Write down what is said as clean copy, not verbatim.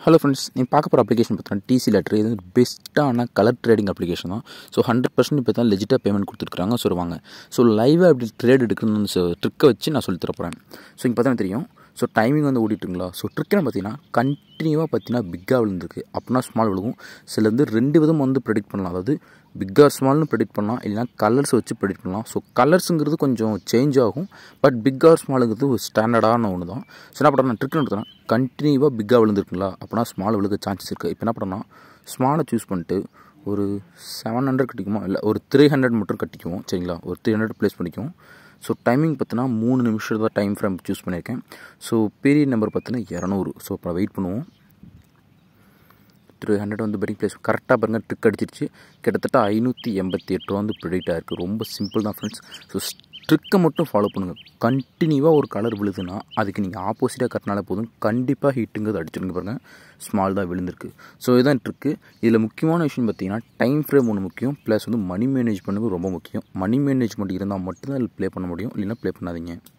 Hello friends, நீங்கள் பார்க்க போகிற அப்ளிகேஷன் பார்த்தீங்கன்னா டிசி லெட்டர். இது பெஸ்ட்டான கலர் ட்ரேடிங் அப்ளிகேஷன் தான். ஸோ 100% இப்போ தான் லெஜிட்டாக பேமெண்ட் கொடுத்துருக்காங்க சொல்லுவாங்க. ஸோ லைவாக எப்படி ட்ரேட் எடுக்கணும்னு ட்ரிக்கை வச்சு நான் சொல்லி தரப்போகிறேன். ஸோ இங்கே பார்த்தா தெரியும். ஸோ டைமிங் வந்து ஓடிட்டுங்களா. ஸோ ட்ரிக்கெல்லாம் பார்த்தீங்கன்னா கண்டினியூவாக பார்த்தீங்கன்னா பிக்காக விழுந்துருக்கு, அப்படின்னா ஸ்மால் விழுகும். சில வந்து 2 விதம் வந்து ப்ரெடிக்ட் பண்ணலாம். அதாவது பிக் ஆர் ஸ்மால்னு ப்ரெடிக்ட் பண்ணலாம், இல்லைனா கலர்ஸ் வச்சு ப்ரெடிக்ட் பண்ணலாம். ஸோ கலர்ஸுங்கிறது கொஞ்சம் சேஞ்ச் ஆகும், பட் பிக் ஆர் ஸ்மாலுங்கிறது ஒரு ஸ்டாண்டர்டான ஒன்று தான். ஸோ என்ன பண்ணுறேன், ட்ரிக் எடுத்துனா கண்டினியூவாக பிக்காக விழுந்துருக்குங்களா, அப்படின்னா ஸ்மால் விழுக சான்சஸ் இருக்குது. இப்போ என்ன பண்ணோம்னா ஸ்மாலை சூஸ் பண்ணிட்டு ஒரு 700 கட்டிக்குமோ, இல்லை ஒரு 300 மட்டும் கட்டிக்குவோம். சரிங்களா, ஒரு 300 ப்ளேஸ் பண்ணிக்குவோம். ஸோ டைமிங் பார்த்தீங்கன்னா 3 நிமிஷம் தான் டைம் ஃப்ரேம் சூஸ் பண்ணியிருக்கேன். ஸோ பீரியட் நம்பர் பார்த்தீங்கன்னா 200. ஸோ இப்போ வெயிட் பண்ணுவோம். 300 வந்து பெட்டிங் ப்ளேஸ் கரெக்டாக பாருங்கள், ட்ரிக் அடிச்சிருச்சு. கிட்டத்தட்ட 588 வந்து ப்ரெடிக்ட் ஆகிருக்கு. ரொம்ப சிம்பிள் தான் ஃப்ரெண்ட்ஸ். ஸோ ட்ரிக்கை மட்டும் ஃபாலோ பண்ணுங்கள். கண்டினியூவாக ஒரு கலர் விழுதுன்னா அதுக்கு நீங்கள் ஆப்போசிட்டாக கட்டினாலே போதும், கண்டிப்பாக ஹீட்டுங்கிறது அடிச்சிருங்க. பாருங்கள், ஸ்மால் தான் விழுந்திருக்கு. ஸோ இதுதான் ட்ரிக்கு. இதில் முக்கியமான விஷயம் பார்த்தீங்கன்னா டைம் ஃப்ரேம் ஒன்று முக்கியம், ப்ளஸ் வந்து மணி மேனேஜ்மெண்ட்டுக்கு ரொம்ப முக்கியம். மணி மேனேஜ்மெண்ட் இருந்தால் மட்டும்தான் இதில் ப்ளே பண்ண முடியும், இல்லைன்னா ப்ளே பண்ணாதீங்க.